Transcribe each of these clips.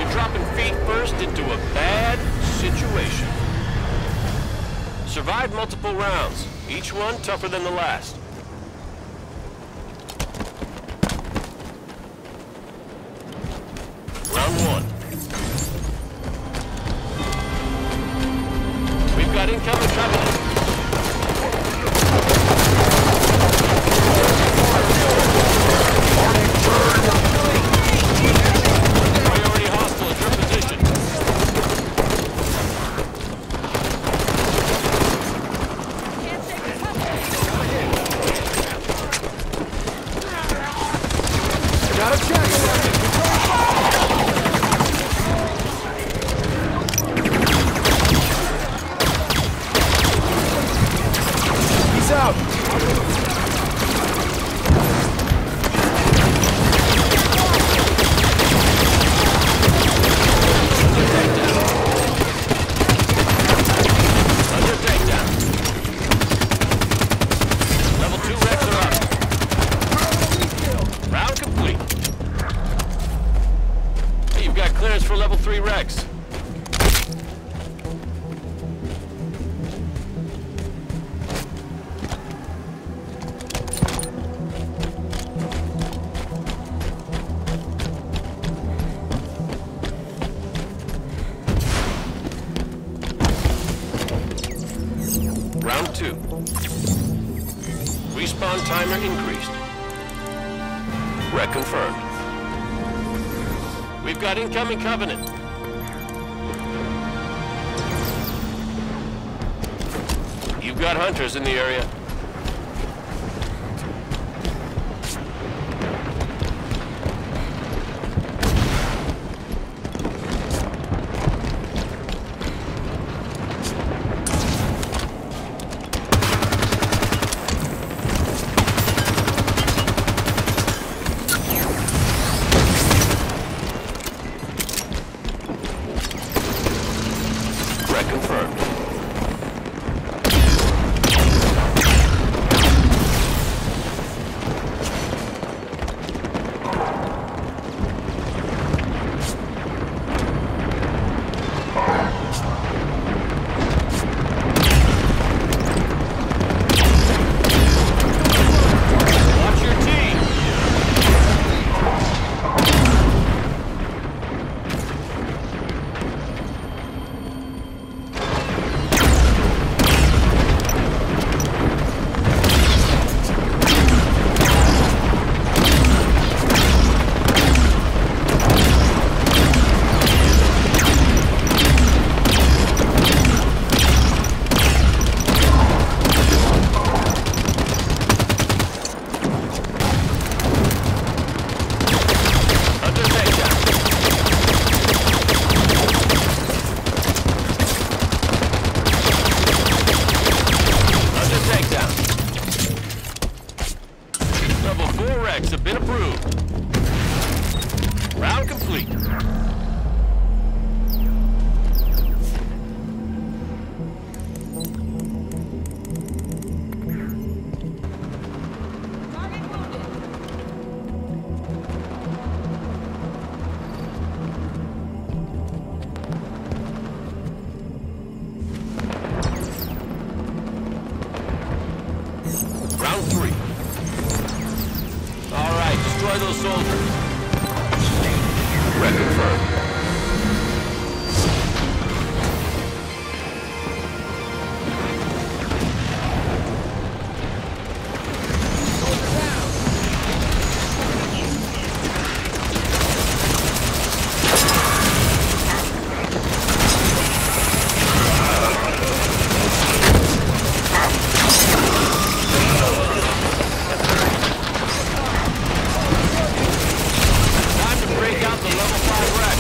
You're dropping feet first into a bad situation. Survived multiple rounds, each one tougher than the last. Round one. We've got incoming Covenant. Priority hostile at your position. Gotta check. He's out. Under takedown. Level 2 reps are up. Round complete. Hey, you've got clearance for level 3 Rex. Round 2. Respawn timer increased. Wreck confirmed. We've got incoming Covenant. You've got hunters in the area. Wreck confirmed. Watch your team. Under takedown. Under takedown. Level 4 Rex have been approved. Round complete. Round 3. All right, destroy those soldiers. Wreck confirmed. Time to break out the level 5 Rex.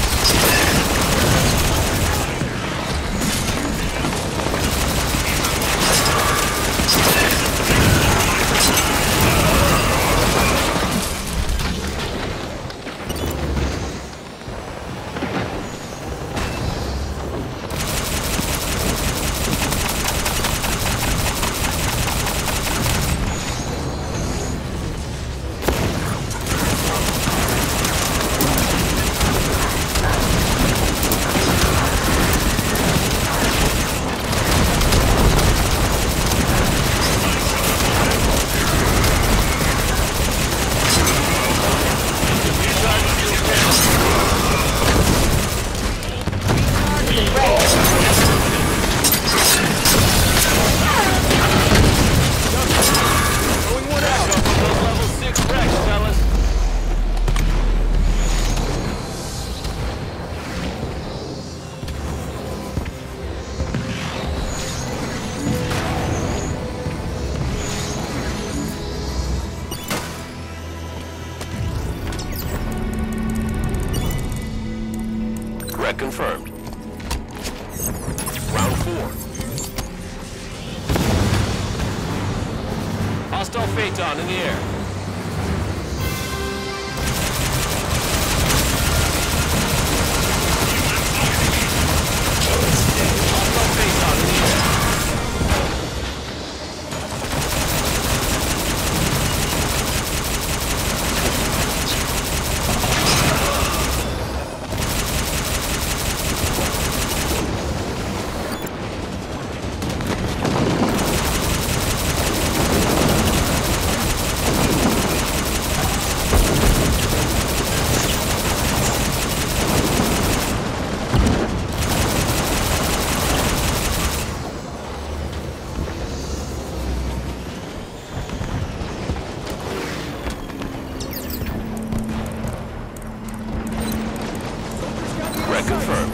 confirmed. Round 4. Hostile Phaeton in the air. Hostile Phaeton in the air. Threat confirmed.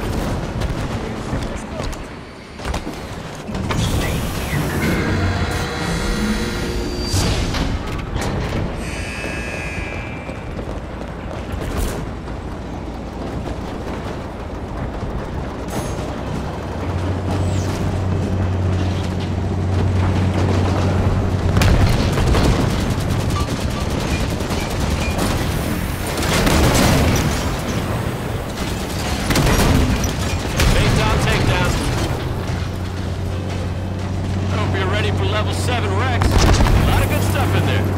Level 7 Rex. A lot of good stuff in there.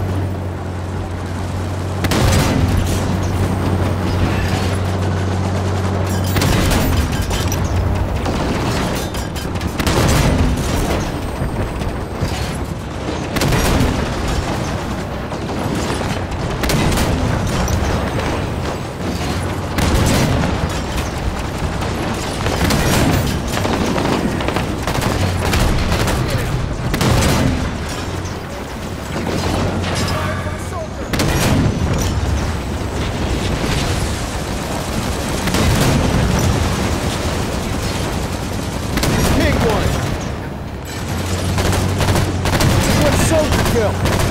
Kill.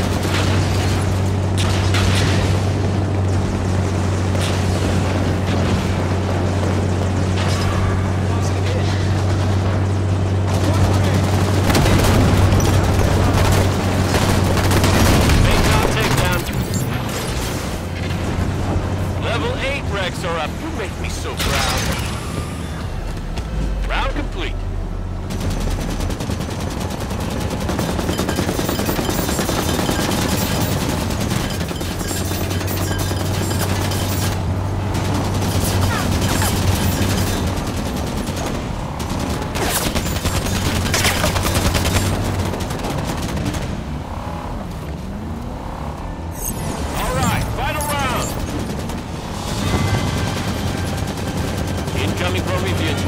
Level 8 Rex are up. You make me so proud. Round complete. Incoming Promethean.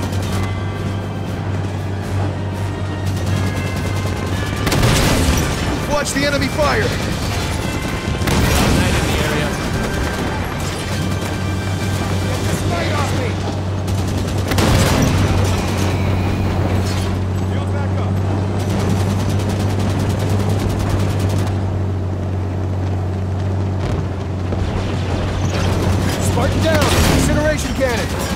Watch the enemy fire! Night in the area. Get this light off me! Shield back up. Spartan down! Incineration cannon!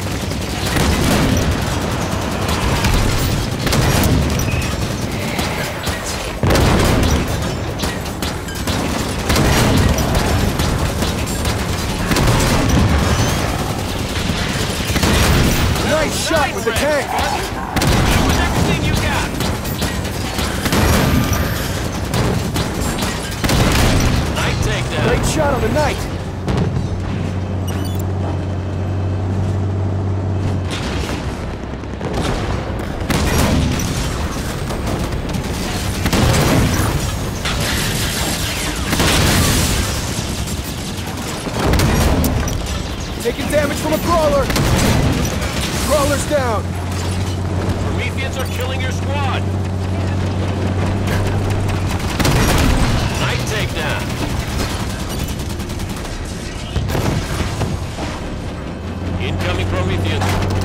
Nice shot with the tank! Shoot with everything you got! Night takedown. Great shot on the Knight! Taking damage from a crawler! Crawler's down! Prometheans are killing your squad! Night takedown! Incoming Prometheans.